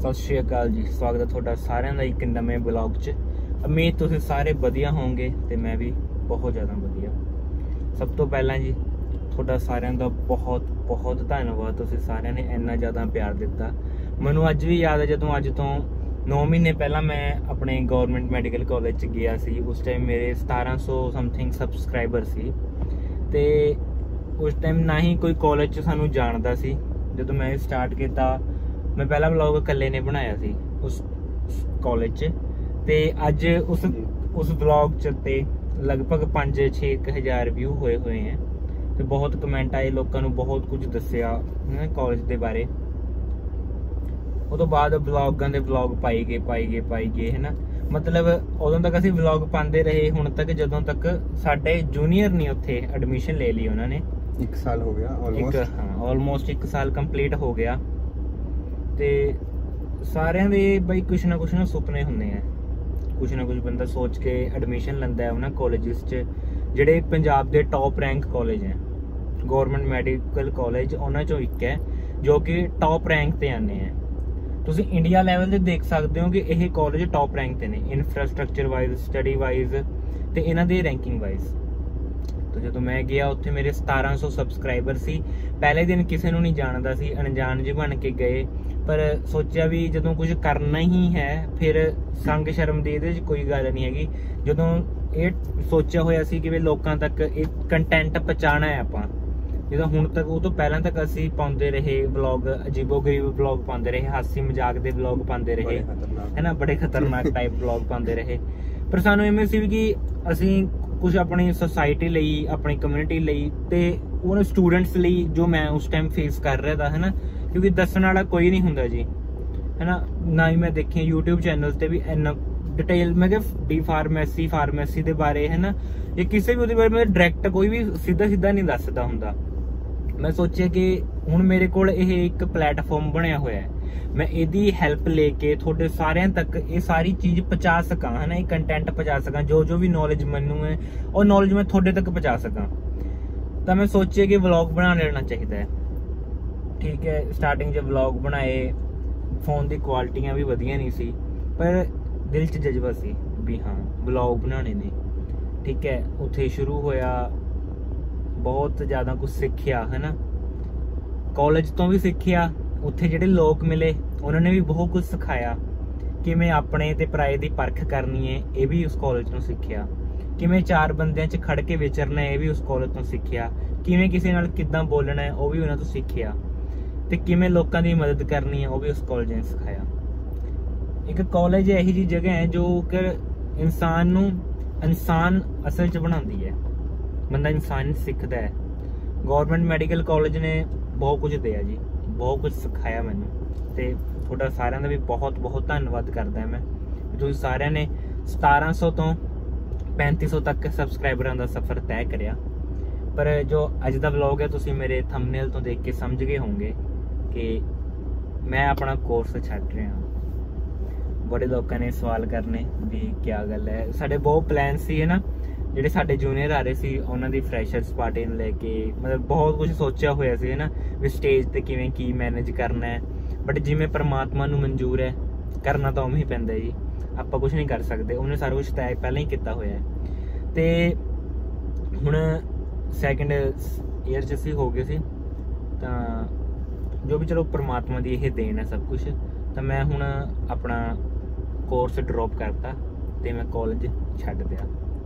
सत श्री अकाल जी। स्वागत है तुहाडा सारिਆਂ ਦਾ एक नवे ब्लॉग च। उम्मीद तुसीं सारे वधिया होवोगे ते मैं भी बहुत ज़्यादा वधिया। सब तो पहला जी तुहाडा सारिਆਂ ਦਾ बहुत बहुत धन्यवाद। तुसीं सारिਆਂ ने इन्ना ज़्यादा प्यार दिता। मैनूं अज भी याद है जदों अज तो 9 महीने पहला मैं अपने गौरमेंट मैडिकल कॉलेज च गया सी। उस टाइम मेरे 1700 समथिंग सबसक्राइबर सी ते उस टाइम ना ही कोई कॉलेज च सानूं जाणदा सी। जदों मैं स्टार्ट किया मैं पहला ब्लॉग कल्ले ने बनाया सी उस कॉलेज च ते अज उस ब्लॉग च ते लगभग 5-6 हज़ार व्यू हुए हैं ते बहुत कमेंट आए, लोगों ने बहुत कुछ दस्सिया कॉलेज के बारे। उस तो बाद ब्लॉगां दे ब्लॉग पाई गए है ना। मतलब उदों तक असीं ब्लॉग पाते रहे हुण तक जदों तक साडे जूनीयर ने उत्थे एडमिशन ले ली उन्होंने। 1 साल हो गया ऑलमोस्ट 1 साल कंप्लीट हो गया ते सारिਆਂ ਦੇ बई कुछ ना सुपने ਹੁੰਦੇ हैं। कुछ ना कुछ बंदा सोच के एडमिशन लैंदा है उन्होंने कॉलेजेस च ਜਿਹੜੇ पंजाब के टॉप रैंक कॉलेज हैं। गौरमेंट मैडिकल कॉलेज उन्होंने चों एक है जो कि टॉप रैंक ते आने हैं। तुसीं इंडिया लैवल ते देख सकते हो कि यह कॉलेज टॉप रैंक ते ने इंफ्रास्ट्रक्चर वाइज, स्टडी वाइज ते इन्हां दे रैंकिंग वाइज। तो जो मैं गया उत्थे मेरे 1700 सबसक्राइबर सी। पहले दिन किसी नहीं जानता सी, अनजान जी बन के गए। पर सोचा भी जो कुछ करना ही है फिर संग शर्म की ये कोई गल नहीं हैगी। जो ये सोचा होया सी कि भी लोगों तक एक कंटेंट पहुँचाना है आपां। जो हुण तक वो तो पहला तक असी पाते रहे ब्लॉग, अजीबो गरीब ब्लॉग पाते रहे, हासी मजाक के ब्लॉग पाते रहे है ना, बड़े खतरनाक टाइप ब्लॉग पाते रहे। पर सानू इवें सी कि असी कुछ अपनी सोसाइटी लई, अपनी कम्यूनिटी लई ते उन स्टूडेंट्स लई जो मैं उस टाइम फेस कर रहा था है ना, क्योंकि दसण वाला कोई नहीं हुंदा जी है ना ही मैं देखे यूट्यूब चैनल ते भी इन्ना डिटेल मैं डी फार्मेसी के बारे है ना, या किसी भी बारे में डायरैक्ट कोई भी सीधा नहीं दसदा हुंदा। मैं सोचा कि हुण मेरे कोल यह एक प्लेटफॉर्म बनया होया है, मैं इहदी हैल्प लेके थोड़े सारिਆਂ तक ये सारी चीज़ पहुँचा सका है ना, ये कंटेंट पहुँचा सका। जो भी नॉलेज मैनू है और नॉलेज मैं थोड़े तक पहुँचा सका। तो मैं सोचे कि व्लॉग बना लेना चाहिए है। ठीक है, स्टार्टिंग जब व्लॉग बनाए फोन की क्वालिटियाँ भी वधिया नहीं सी, पर दिल च जज्बा सी भी हाँ व्लॉग बनाने ने। ठीक है, उत्थे शुरू होया, बहुत ज़्यादा कुछ सीखिया है ना, कॉलेज तो भी सीखिया। उत्थे जिहड़े लोग मिले उन्होंने भी बहुत कुछ सिखाया कि मैं अपने ते पराए की परख करनी है, ये भी उस कॉलेज तो सीखिया। कि मैं 4 बंदियां च खड़ के विचरना है, ये भी उस कॉलेज तो सीखिया। कि मैं किसी नाल किद्दां बोलना है, वो भी उन्होंने तो सीखिया। ते किवें लोकां दी मदद करनी है, वो भी उस कॉलेज ने सिखाया। एक कॉलेज यही जी जगह है जो कि इंसान असल च बनाती है, बंदा इंसान सीखता है। गौरमेंट मैडिकल कॉलेज ने बहुत कुछ दिया जी, बहुत कुछ सिखाया मैनू। ते थोड़ा सारिਆਂ ਦਾ भी बहुत बहुत धन्यवाद करदा मैं। तुसीं सारिਆਂ ने 1700 तो 3500 तक सबसक्राइबरां दा सफ़र तय करिया। पर जो अज दा व्लॉग है तुसीं मेरे थंबनेल तो देख के समझ गए होंगे कि मैं अपना कोर्स छड्ड रहा। बड़े लोगों ने सवाल करने भी क्या गल है। साडे बहुत प्लान सी है ना, ਜਿਹੜੇ ਸਾਡੇ जूनीयर आ रहे सी उन्हां दी फ्रैशर्स पार्टी ਨੂੰ ਲੈ ਕੇ, मतलब बहुत कुछ सोचा होया सी है ना भी स्टेज ते किवें की मैनेज करना है। बट जिवें परमात्मा नूं मंजूर है करना तो उवें ही पैंदा जी, आपां कुछ नहीं कर सकते। उन्हें सारा कुछ तय पहले ही किया होया है। ते हुण सैकेंड ईयर च असीं हो गए सी, तां जो भी चलो परमात्मा दी यह देन है सब कुछ। तो मैं हुण अपना कोर्स ड्रॉप करता ते मैं कॉलेज छड्ड दिया।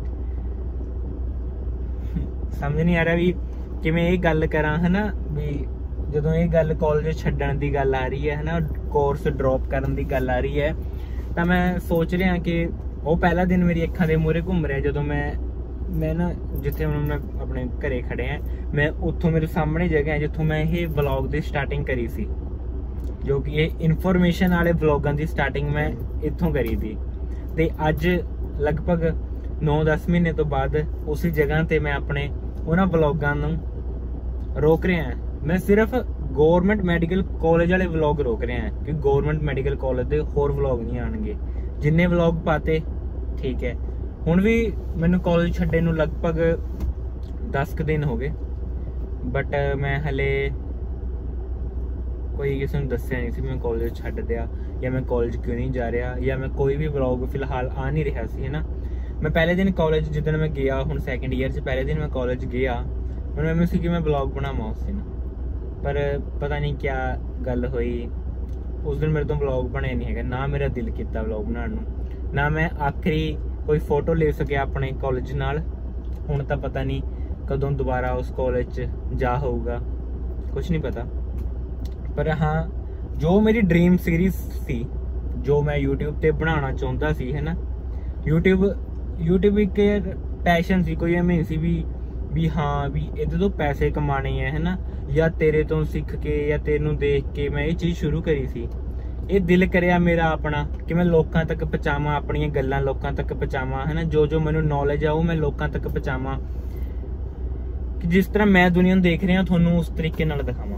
समझ नहीं आ रहा भी किवें ये गल करा है ना, भी जदों ये गल कॉलेज छड्डण दी गल आ रही है ना, कोर्स ड्रॉप करन दी गल आ रही है, तो मैं सोच रहा कि वो पहला दिन मेरी अखां दे मूहरे घूम रहा। जदों मैं ना जिथे मैं अपने घरे खड़े हैं, मैं उत्थों मेरे सामने जगह है जिथों मैं ये व्लॉग की स्टार्टिंग करी सी, जो कि ये इन्फॉर्मेशन वाले व्लॉगां की स्टार्टिंग मैं इत्थों करी थी। ते अज लगभग 9-10 महीने तो बाद उसी जगह ते मैं अपने उन्हां व्लॉगां नूं रोक रहा है। मैं सिर्फ गौरमेंट मैडिकल कॉलेज वाले व्लॉग रोक रहा है कि गौरमेंट मैडिकल कॉलेज के होर व्लॉग नहीं आएंगे। जिन्ने व्लॉग पाते ठीक है। हुण भी मैनूं कॉलेज छड्डे नूं लगभग 10 दिन हो गए, बट मैं हले ਕੋਈ ਕਿਸੇ ਨੂੰ ਦੱਸਿਆ ਨਹੀਂ ਸੀ ਮੈਂ ਕਾਲਜ ਛੱਡ ਦਿਆ ਜਾਂ ਮੈਂ ਕਾਲਜ ਕਿਉਂ ਨਹੀਂ ਜਾ ਰਿਹਾ ਜਾਂ ਮੈਂ ਕੋਈ ਵੀ ਵਲੌਗ ਫਿਲਹਾਲ ਆ ਨਹੀਂ ਰਿਹਾ ਸੀ, ਹੈ ਨਾ। ਮੈਂ ਪਹਿਲੇ ਦਿਨ ਕਾਲਜ ਜਿੱਦਣ ਮੈਂ ਗਿਆ, ਹੁਣ ਸੈਕੰਡ ਈਅਰ 'ਚ ਪਹਿਲੇ ਦਿਨ ਮੈਂ ਕਾਲਜ ਗਿਆ, ਮੈਨੂੰ ਐਵੇਂ ਸੀ ਕਿ ਮੈਂ ਵਲੌਗ ਬਣਾਵਾਂ ਉਸ ਦਿਨ, ਪਰ ਪਤਾ ਨਹੀਂ ਕਿਆ ਗੱਲ ਹੋਈ, ਉਸ ਦਿਨ ਮੇਰੇ ਤੋਂ ਵਲੌਗ ਬਣਿਆ ਨਹੀਂ ਹੈਗਾ। ਨਾ ਮੇਰਾ ਦਿਲ ਕੀਤਾ ਵਲੌਗ ਬਣਾਉਣ ਨੂੰ, ਨਾ ਮੈਂ ਆਖਰੀ ਕੋਈ ਫੋਟੋ ਲੈ ਸਕਿਆ ਆਪਣੇ ਕਾਲਜ ਨਾਲ। ਹੁਣ ਤਾਂ ਪਤਾ ਨਹੀਂ ਕਦੋਂ ਦੁਬਾਰਾ ਉਸ ਕਾਲਜ 'ਚ ਜਾ ਹੋਊਗਾ, ਕੁਝ ਨਹੀਂ ਪਤਾ। ਪਰ ਹਾਂ, ਜੋ ਮੇਰੀ ਡ੍ਰੀਮ ਸੀਰੀਜ਼ ਸੀ, ਜੋ ਮੈਂ YouTube ਤੇ ਬਣਾਉਣਾ ਚਾਹੁੰਦਾ ਸੀ, ਹੈ ਨਾ। YouTube ਇੱਕ ਪੈਸ਼ਨ ਸੀ, ਕੋਈ ਐਵੇਂ ਸੀ ਵੀ ਹਾਂ ਵੀ ਇਹਦੇ ਤੋਂ ਪੈਸੇ ਕਮਾਣੇ ਹੈ ਨਾ, ਜਾਂ ਤੇਰੇ ਤੋਂ ਸਿੱਖ ਕੇ ਜਾਂ ਤੈਨੂੰ ਦੇਖ ਕੇ ਮੈਂ ਇਹ ਚੀਜ਼ ਸ਼ੁਰੂ ਕਰੀ ਸੀ। ਇਹ ਦਿਲ ਕਰਿਆ ਮੇਰਾ ਆਪਣਾ ਕਿ ਮੈਂ ਲੋਕਾਂ ਤੱਕ ਪਹੁੰਚਾਵਾਂ, ਆਪਣੀਆਂ ਗੱਲਾਂ ਲੋਕਾਂ ਤੱਕ ਪਹੁੰਚਾਵਾਂ, ਹੈ ਨਾ। ਜੋ ਮੈਨੂੰ ਨੌਲੇਜ ਆ ਉਹ ਮੈਂ ਲੋਕਾਂ ਤੱਕ ਪਹੁੰਚਾਵਾਂ, ਕਿ ਜਿਸ ਤਰ੍ਹਾਂ ਮੈਂ ਦੁਨੀਆ ਨੂੰ ਦੇਖ ਰਿਹਾ ਤੁਹਾਨੂੰ ਉਸ ਤਰੀਕੇ ਨਾਲ ਦਿਖਾਵਾਂ।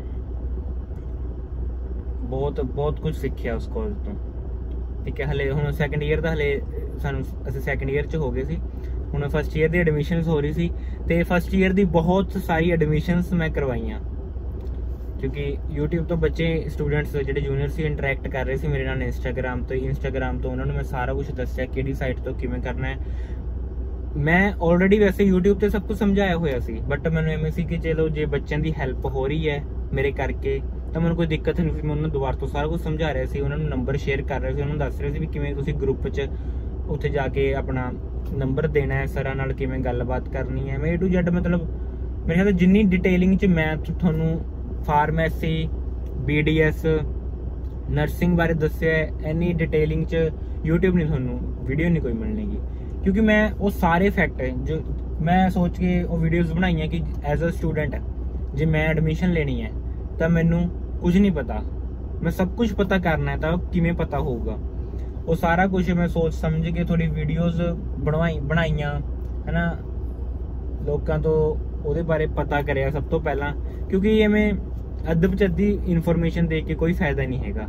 ਬਹੁਤ ਕੁਝ ਸਿੱਖਿਆ ਉਸ ਕਾਲਜ ਤੋਂ, ਠੀਕ ਹੈ। ਹਲੇ ਹੁਣ ਸੈਕੰਡ ਈਅਰ ਦਾ, ਹਲੇ ਅਸੀਂ ਸੈਕੰਡ ਈਅਰ 'ਚ ਹੋ ਗਏ ਸੀ, ਹੁਣ ਫਸਟ ਈਅਰ ਦੀ ਐਡਮਿਸ਼ਨਸ ਹੋ ਰਹੀ ਸੀ, ਤੇ ਫਸਟ ਈਅਰ ਦੀ ਬਹੁਤ ਸਾਰੀ ਐਡਮਿਸ਼ਨਸ ਮੈਂ ਕਰਵਾਈਆਂ, ਕਿਉਂਕਿ YouTube ਤੋਂ ਬੱਚੇ ਸਟੂਡੈਂਟਸ ਜਿਹੜੇ ਜੂਨੀਅਰ ਸੀ ਇੰਟਰੈਕਟ ਕਰ ਰਹੇ ਸੀ ਮੇਰੇ ਨਾਲ ਇੰਸਟਾਗ੍ਰਾਮ ਤੋਂ ਉਹਨਾਂ ਨੂੰ ਮੈਂ ਸਾਰਾ ਕੁਝ ਦੱਸਿਆ ਕਿਹੜੀ ਸਾਈਟ ਤੋਂ ਕਿਵੇਂ ਕਰਨਾ ਹੈ। ਮੈਂ ਆਲਰੇਡੀ ਵੈਸੇ YouTube ਤੇ ਸਭ ਕੁਝ ਸਮਝਾਇਆ ਹੋਇਆ ਸੀ, ਬਟ ਮੈਨੂੰ ਐਵੇਂ ਸੀ ਕਿ ਚਲੋ ਜੇ ਬੱਚਿਆਂ ਦੀ ਹੈਲਪ ਹੋ ਰਹੀ ਹੈ ਮੇਰੇ ਕਰਕੇ ਤਾਂ ਮੈਨੂੰ ਕੋਈ ਦਿੱਕਤ ਨਹੀਂ ਸੀ। ਮੈਂ ਉਹਨਾਂ ਨੂੰ ਦੁਬਾਰਾ ਤੋਂ ਸਾਰਾ ਕੁਝ ਸਮਝਾ ਰਿਹਾ ਸੀ, ਉਹਨਾਂ ਨੂੰ ਨੰਬਰ ਸ਼ੇਅਰ ਕਰ ਰਿਹਾ ਸੀ, ਉਹਨਾਂ ਨੂੰ ਦੱਸ ਰਿਹਾ ਸੀ ਵੀ ਕਿਵੇਂ ਤੁਸੀਂ ਗਰੁੱਪ 'ਚ ਉੱਥੇ ਜਾ ਕੇ ਆਪਣਾ ਨੰਬਰ ਦੇਣਾ ਹੈ, ਸਰਾਂ ਨਾਲ ਕਿਵੇਂ ਗੱਲਬਾਤ ਕਰਨੀ ਹੈ। ਮੈਂ A to Z ਮਤਲਬ ਮੇਰੇ ਖਿਆਲ ਜਿੰਨੀ ਡਿਟੇਲਿੰਗ 'ਚ ਮੈਂ ਤੁਹਾਨੂੰ ਫਾਰਮੇਸੀ, BDS, ਨਰਸਿੰਗ ਬਾਰੇ ਦੱਸਿਆ, ਇੰਨੀ ਡਿਟੇਲਿੰਗ 'ਚ YouTube ਨਹੀਂ ਤੁਹਾਨੂੰ ਵੀਡੀਓ ਨਹੀਂ ਕੋਈ ਮਿਲਣੀਗੀ, ਕਿਉਂਕਿ ਮੈਂ ਉਹ ਸਾਰੇ ਫੈਕਟ ਜੋ ਮੈਂ ਸੋਚ ਕੇ ਉਹ ਵੀਡੀਓਜ਼ ਬਣਾਈਆਂ ਕਿ ਐਜ਼ ਅ ਸਟੂਡੈਂਟ ਜੇ ਮੈਂ ਐਡਮਿਸ਼ਨ ਲੈਣੀ ਹੈ ਤਾਂ ਮੈਨੂੰ ਕੁਝ ਨਹੀਂ ਪਤਾ, ਮੈਂ ਸਭ ਕੁਝ ਪਤਾ ਕਰਨਾ ਹੈ, ਤਾਂ ਕਿਵੇਂ ਪਤਾ ਹੋਊਗਾ। ਉਹ ਸਾਰਾ ਕੁਝ ਮੈਂ ਸੋਚ ਸਮਝ ਕੇ ਥੋੜੀ ਵੀਡੀਓਜ਼ ਬਣਾਈਆਂ, ਹੈ ਨਾ। ਲੋਕਾਂ ਤੋਂ ਉਹਦੇ ਬਾਰੇ ਪਤਾ ਕਰਿਆ ਸਭ ਤੋਂ ਪਹਿਲਾਂ, ਕਿਉਂਕਿ ਐਵੇਂ ਅੱਧਬ ਚੱਦੀ ਇਨਫੋਰਮੇਸ਼ਨ ਦੇ ਕੇ ਕੋਈ ਫਾਇਦਾ ਨਹੀਂ ਹੈਗਾ।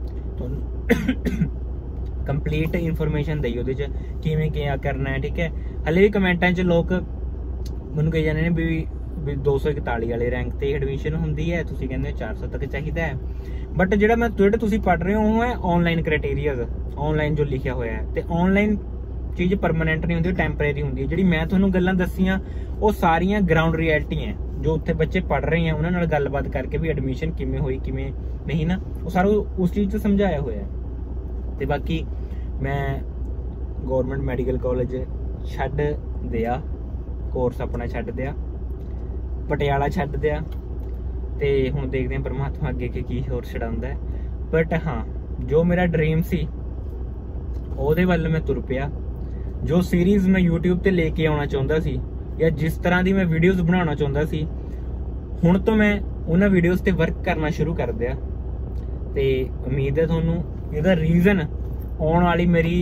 ਤੁਹਾਨੂੰ ਕੰਪਲੀਟ ਇਨਫੋਰਮੇਸ਼ਨ ਦਈ ਉਹਦੇ 'ਚ ਕਿਵੇਂ ਕਿਆ ਕਰਨਾ ਹੈ, ਠੀਕ ਹੈ। ਹਲੇ ਵੀ ਕਮੈਂਟਾਂ 'ਚ ਲੋਕ ਮੈਨੂੰ ਕਹੀ ਜਾਂਦੇ ਨੇ ਵੀ 241 ਵਾਲੇ ਰੈਂਕ ਤੇ ਐਡਮਿਸ਼ਨ ਹੁੰਦੀ ਹੈ, ਤੁਸੀਂ ਕਹਿੰਦੇ 400 ਤੱਕ ਚਾਹੀਦਾ ਹੈ। ਬਟ ਜਿਹੜੇ ਤੁਸੀਂ ਪੜ੍ਹ ਰਹੇ ਹੋ ਉਹ ਹੈ ਆਨਲਾਈਨ ਕ੍ਰਾਈਟੇਰੀਆਜ਼, ਆਨਲਾਈਨ ਜੋ ਲਿਖਿਆ ਹੋਇਆ ਹੈ, ਤੇ ਆਨਲਾਈਨ ਚੀਜ਼ ਪਰਮਾਨੈਂਟ ਨਹੀਂ ਹੁੰਦੀ, ਟੈਂਪਰੇਰੀ ਹੁੰਦੀ ਹੈ। ਜਿਹੜੀ ਮੈਂ ਤੁਹਾਨੂੰ ਗੱਲਾਂ ਦੱਸੀਆਂ ਉਹ ਸਾਰੀਆਂ ਗਰਾਊਂਡ ਰਿਐਲਿਟੀ ਹੈ, ਜੋ ਉੱਥੇ ਬੱਚੇ ਪੜ੍ਹ ਰਹੇ ਆ ਉਹਨਾਂ ਨਾਲ ਗੱਲਬਾਤ ਕਰਕੇ ਵੀ ਐਡਮਿਸ਼ਨ ਕਿਵੇਂ ਹੋਈ ਕਿਵੇਂ ਨਹੀਂ ਨਾ, ਉਹ ਸਾਰਾ ਉਸ ਚੀਜ਼ 'ਚ ਸਮਝਾਇਆ ਹੋਇਆ ਹੈ। ਤੇ ਬਾਕੀ ਮੈਂ ਗੌਰਮੈਂਟ ਮੈਡੀਕਲ ਕਾਲਜ ਛੱਡ ਦਿਆ, ਕੋਰਸ ਆਪਣਾ ਛੱਡ ਦਿਆ, ਪਟਿਆਲਾ ਛੱਡ ਦਿਆ, ਤੇ ਹੁਣ ਦੇਖਦੇ ਹਾਂ ਪਰਮਾਤਮਾ ਅੱਗੇ ਕੀ ਹੋਰ ਛਡਾਉਂਦਾ ਹੈ। ਬਟ ਹਾਂ, ਜੋ ਮੇਰਾ ਡ੍ਰੀਮ ਸੀ ਉਹਦੇ ਵੱਲ ਮੈਂ ਤੁਰ ਪਿਆ। ਜੋ ਸੀਰੀਜ਼ ਮੈਂ YouTube ਤੇ ਲੈ ਕੇ ਆਉਣਾ ਚਾਹੁੰਦਾ ਸੀ ਜਾਂ ਜਿਸ ਤਰ੍ਹਾਂ ਦੀ ਮੈਂ ਵੀਡੀਓਜ਼ ਬਣਾਉਣਾ ਚਾਹੁੰਦਾ ਸੀ, ਹੁਣ ਤੋਂ ਮੈਂ ਉਹਨਾਂ ਵੀਡੀਓਜ਼ ਤੇ ਵਰਕ ਕਰਨਾ ਸ਼ੁਰੂ ਕਰ ਦਿਆ। ਤੇ ਉਮੀਦ ਹੈ ਤੁਹਾਨੂੰ ਇਹਦਾ ਰੀਜ਼ਨ ਆਉਣ ਵਾਲੀ ਮੇਰੀ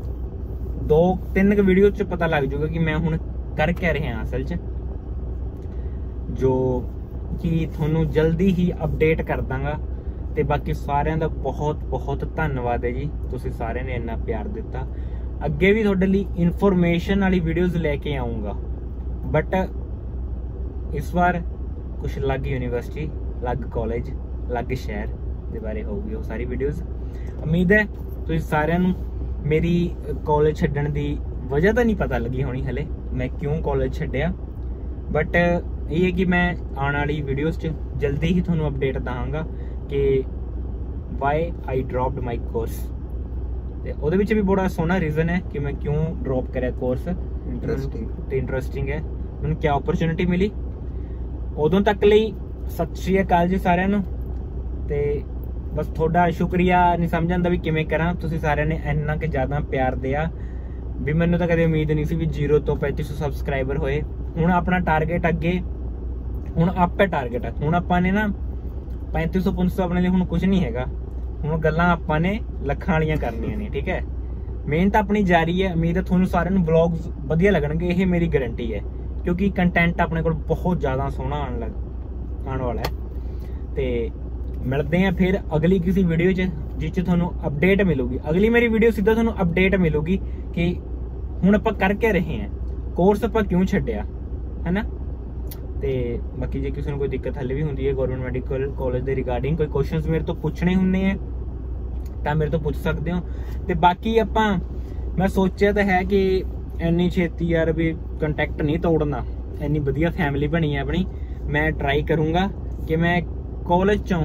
2-3 ਵੀਡੀਓ 'ਚ ਪਤਾ ਲੱਗ ਜਾਊਗਾ ਕਿ ਮੈਂ ਹੁਣ ਕਰ ਕੇ ਰਿਹਾ ਅਸਲ 'ਚ, ਜੋ ਕਿ ਤੁਹਾਨੂੰ ਜਲਦੀ ਹੀ ਅਪਡੇਟ ਕਰ ਦਾਂਗਾ। ਤੇ ਬਾਕੀ ਸਾਰਿਆਂ ਦਾ ਬਹੁਤ ਧੰਨਵਾਦ ਹੈ ਜੀ, ਤੁਸੀਂ ਸਾਰਿਆਂ ਨੇ ਇੰਨਾ ਪਿਆਰ ਦਿੱਤਾ। ਅੱਗੇ ਵੀ ਤੁਹਾਡੇ ਲਈ ਇਨਫੋਰਮੇਸ਼ਨ ਵਾਲੀ ਵੀਡੀਓਜ਼ ਲੈ ਕੇ ਆਉਂਗਾ, ਬਟ ਇਸ ਵਾਰ ਕੁਛ ਅਲੱਗ ਯੂਨੀਵਰਸਿਟੀ, ਅਲੱਗ ਕਾਲਜ, ਅਲੱਗ ਸ਼ਹਿਰ ਦੇ ਬਾਰੇ ਹੋਊਗੀ ਉਹ ਸਾਰੀ ਵੀਡੀਓਜ਼। ਉਮੀਦ ਹੈ ਤੁਸੀਂ ਸਾਰਿਆਂ ਨੂੰ ਮੇਰੀ ਕਾਲਜ ਛੱਡਣ ਦੀ ਵਜ੍ਹਾ ਤਾਂ ਨਹੀਂ ਪਤਾ ਲੱਗੀ ਹੋਣੀ ਹਲੇ, ਮੈਂ ਕਿਉਂ ਕਾਲਜ ਛੱਡਿਆ, ਬਟ ਇਹ ਹੈ ਕਿ ਮੈਂ ਆਉਣ ਵਾਲੀ ਵੀਡੀਓਜ਼ 'ਚ ਜਲਦੀ ਹੀ ਤੁਹਾਨੂੰ ਅਪਡੇਟ ਦਵਾਂਗਾ ਕਿ why I dropped my course. ਤੇ ਉਹਦੇ ਵਿੱਚ ਵੀ ਬੜਾ ਸੋਹਣਾ ਰੀਜ਼ਨ ਹੈ ਕਿ ਮੈਂ ਕਿਉਂ ਡ੍ਰੌਪ ਕਰਿਆ ਕੋਰਸ, ਇੰਟਰਸਟਿੰਗ ਹੈ, ਮੈਨੂੰ ਕਿਆ ਓਪਰਚੁਨਿਟੀ ਮਿਲੀ। ਉਦੋਂ ਤੱਕ ਲਈ ਸਤਿ ਸ਼੍ਰੀ ਅਕਾਲ ਜੀ ਸਾਰਿਆਂ ਨੂੰ, ਤੇ ਬਸ ਤੁਹਾਡਾ ਸ਼ੁਕਰੀਆ ਨਹੀਂ ਸਮਝ ਆਉਂਦਾ ਵੀ ਕਿਵੇਂ ਕਰਾਂ। ਤੁਸੀਂ ਸਾਰਿਆਂ ਨੇ ਇੰਨਾ ਕਿ ਜ਼ਿਆਦਾ ਪਿਆਰ ਦਿਆ ਵੀ ਮੈਨੂੰ ਤਾਂ ਕਦੇ ਉਮੀਦ ਨਹੀਂ ਸੀ ਵੀ 0 ਤੋਂ 3500 ਸਬਸਕ੍ਰਾਈਬਰ ਹੋਏ। ਹੁਣ ਆਪਣਾ ਟਾਰਗੇਟ ਅੱਗੇ ਹੁਣ ਅਪ ਹੈ, ਟਾਰਗੇਟ ਹੁਣ ਆਪਾਂ ਨੇ ਨਾ 3500 ਆਪਣੇ ਲਈ ਹੁਣ ਕੁਝ ਨਹੀਂ ਹੈਗਾ, ਹੁਣ ਗੱਲਾਂ ਆਪਾਂ ਨੇ ਲੱਖਾਂ ਵਾਲੀਆਂ ਕਰਨੀਆਂ ਨੇ, ਠੀਕ ਹੈ। ਮਿਹਨਤ ਆਪਣੀ ਜਾਰੀ ਹੈ। ਉਮੀਦ ਹੈ ਤੁਹਾਨੂੰ ਸਾਰਿਆਂ ਨੂੰ ਵਲੌਗਸ ਵਧੀਆ ਲੱਗਣਗੇ, ਇਹ ਮੇਰੀ ਗਾਰੰਟੀ ਹੈ, ਕਿਉਂਕਿ ਕੰਟੈਂਟ ਆਪਣੇ ਕੋਲ ਬਹੁਤ ਜ਼ਿਆਦਾ ਸੋਹਣਾ ਆਉਣ ਵਾਲਾ ਹੈ। ਤੇ ਮਿਲਦੇ ਆ ਫਿਰ ਅਗਲੀ ਕਿਸੇ ਵੀਡੀਓ 'ਚ ਜਿਸ 'ਚ ਤੁਹਾਨੂੰ ਅਪਡੇਟ ਮਿਲੂਗੀ। ਅਗਲੀ ਮੇਰੀ ਵੀਡੀਓ ਸਿੱਧਾ ਤੁਹਾਨੂੰ ਅਪਡੇਟ ਮਿਲੂਗੀ ਕਿ ਹੁਣ ਆਪਾਂ ਕਰ ਕੇ ਰਹੇ ਹਾਂ, ਕੋਰਸ ਆਪਾਂ ਕਿਉਂ ਛੱਡਿਆ, ਹੈ ਨਾ। ਤੇ ਬਾਕੀ ਜੇ ਕਿਸੇ ਨੂੰ ਕੋਈ ਦਿੱਕਤ ਹੱਲੇ ਵੀ ਹੁੰਦੀ ਹੈ ਗਵਰਨਮੈਂਟ ਮੈਡੀਕਲ ਕਾਲਜ ਦੇ ਰਿਗਾਰਡਿੰਗ, ਕੋਈ ਕੁਐਸਚਨਸ ਮੇਰੇ ਤੋਂ ਪੁੱਛਣੇ ਹੁੰਦੇ ਆ ਤਾਂ ਮੇਰੇ ਤੋਂ ਪੁੱਛ ਸਕਦੇ ਹੋ। ਤੇ ਬਾਕੀ ਮੈਂ ਸੋਚਿਆ ਤਾਂ ਹੈ ਕਿ ਇੰਨੀ ਛੇਤੀ ਯਾਰ ਵੀ ਕੰਟੈਕਟ ਨਹੀਂ ਤੋੜਨਾ, ਇੰਨੀ ਵਧੀਆ ਫੈਮਿਲੀ ਬਣੀ ਹੈ ਆਪਣੀ। ਮੈਂ ਟਰਾਈ ਕਰੂੰਗਾ ਕਿ ਮੈਂ ਕਾਲਜ ਚੋਂ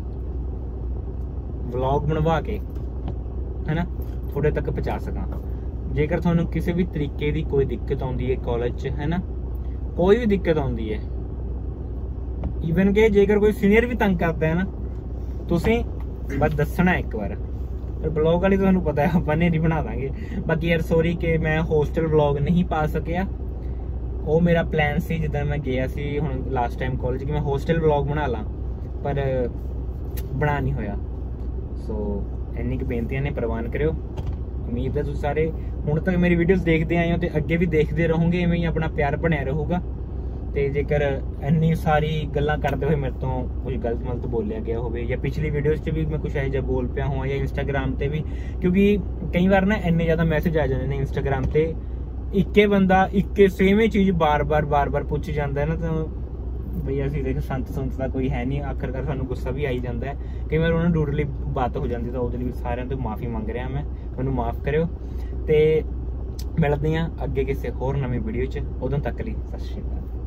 ਵਲੌਗ ਬਣਵਾ ਕੇ ਹੈਨਾ ਤੁਹਾਡੇ ਤੱਕ ਪਹੁੰਚਾ ਸਕਾਂ। ਜੇਕਰ ਤੁਹਾਨੂੰ ਕਿਸੇ ਵੀ ਤਰੀਕੇ ਦੀ ਕੋਈ ਦਿੱਕਤ ਆਉਂਦੀ ਹੈ ਕਾਲਜ 'ਚ ਹੈਨਾ, ਕੋਈ ਵੀ ਦਿੱਕਤ ਆਉਂਦੀ ਹੈ, ਈਵਨ ਕਿ ਜੇਕਰ ਕੋਈ ਸੀਨੀਅਰ ਵੀ ਤੰਗ ਕਰਦਾ ਹੈ ਨਾ, ਤੁਸੀਂ ਬਸ ਦੱਸਣਾ ਇੱਕ ਵਾਰ। ਬਲੌਗ ਵਾਲੀ ਤੁਹਾਨੂੰ ਪਤਾ ਹੈ ਆਪਾਂ ਨਹੀਂ ਬਣਾ ਦਾਂਗੇ। ਬਾਕੀ ਯਾਰ ਸੌਰੀ ਕਿ ਮੈਂ ਹੋਸਟਲ ਵਲੌਗ ਨਹੀਂ ਪਾ ਸਕਿਆ, ਉਹ ਮੇਰਾ ਪਲਾਨ ਸੀ ਜਿੱਦਾਂ ਮੈਂ ਗਿਆ ਸੀ ਹੁਣ ਲਾਸਟ ਟਾਈਮ ਕਾਲਜ ਕਿ ਮੈਂ ਹੋਸਟਲ ਵਲੌਗ ਬਣਾ ਲਾਂ, ਪਰ ਬਣਾ ਨਹੀਂ ਹੋਇਆ। ਸੋ ਇੰਨੀ ਕੁ ਬੇਨਤੀਆਂ ਨੇ, ਪ੍ਰਵਾਨ ਕਰਿਓ। ਉਮੀਦ ਹੈ ਤੁਸੀਂ ਸਾਰੇ ਹੁਣ ਤੱਕ ਮੇਰੀ ਵੀਡੀਓਜ਼ ਦੇਖਦੇ ਆਏ ਹੋ ਤੇ ਅੱਗੇ ਵੀ ਦੇਖਦੇ ਰਹੋਗੇ, ਐਵੇਂ ਹੀ ਆਪਣਾ ਪਿਆਰ ਬਣਿਆ ਰਹੂਗਾ। ਤੇ ਜੇਕਰ ਇੰਨੀ ਸਾਰੀ ਗੱਲਾਂ ਕਰਦੇ ਹੋਏ ਮੇਰੇ ਤੋਂ ਕੁਝ ਗਲਤ ਮਲਤ ਬੋਲਿਆ ਗਿਆ ਹੋਵੇ ਜਾਂ ਪਿਛਲੀ ਵੀਡੀਓਜ਼ 'ਚ ਵੀ ਮੈਂ ਕੁਝ ਇਹੋ ਜਿਹਾ ਬੋਲ ਪਿਆ ਹੋਵਾਂ ਜਾਂ ਇੰਸਟਾਗ੍ਰਾਮ ਤੇ ਵੀ, ਕਿਉਂਕਿ ਕਈ ਵਾਰ ਨਾ ਇੰਨੇ ਜ਼ਿਆਦਾ ਮੈਸੇਜ ਆ ਜਾਂਦੇ ਨੇ ਇੰਸਟਾਗ੍ਰਾਮ ਤੇ, ਇੱਕੇ ਬੰਦਾ ਇੱਕੇ ਸੇਮ ਹੀ ਚੀਜ਼ ਬਾਰ-ਬਾਰ ਪੁੱਛ ਜਾਂਦਾ ਨਾ, ਤਾਂ ਬਈ ਅਸੀਂ ਦੇਖ ਸੰਤ ਦਾ ਕੋਈ ਹੈ ਨਹੀਂ, ਆਖਰਕਾਰ ਸਾਨੂੰ ਗੁੱਸਾ ਵੀ ਆਈ ਜਾਂਦਾ ਹੈ ਕਈ ਵਾਰ, ਉਹਨਾਂ ਨੂੰ ਡੂਡਲੀ ਬਾਤ ਹੋ ਜਾਂਦੀ, ਤਾਂ ਉਹਦੇ ਲਈ ਸਾਰਿਆਂ ਤੋਂ ਮਾਫੀ ਮੰਗ ਰਿਹਾ ਮੈਂ, ਮੈਨੂੰ ਮਾਫ ਕਰਿਓ। ਤੇ ਮਿਲਦੇ ਹਾਂ ਅੱਗੇ ਕਿਸੇ ਹੋਰ ਨਵੀਂ ਵੀਡੀਓ 'ਚ, ਉਦੋਂ ਤੱਕ ਲਈ ਸਤਿ ਸ਼੍ਰੀ ਅਕਾਲ।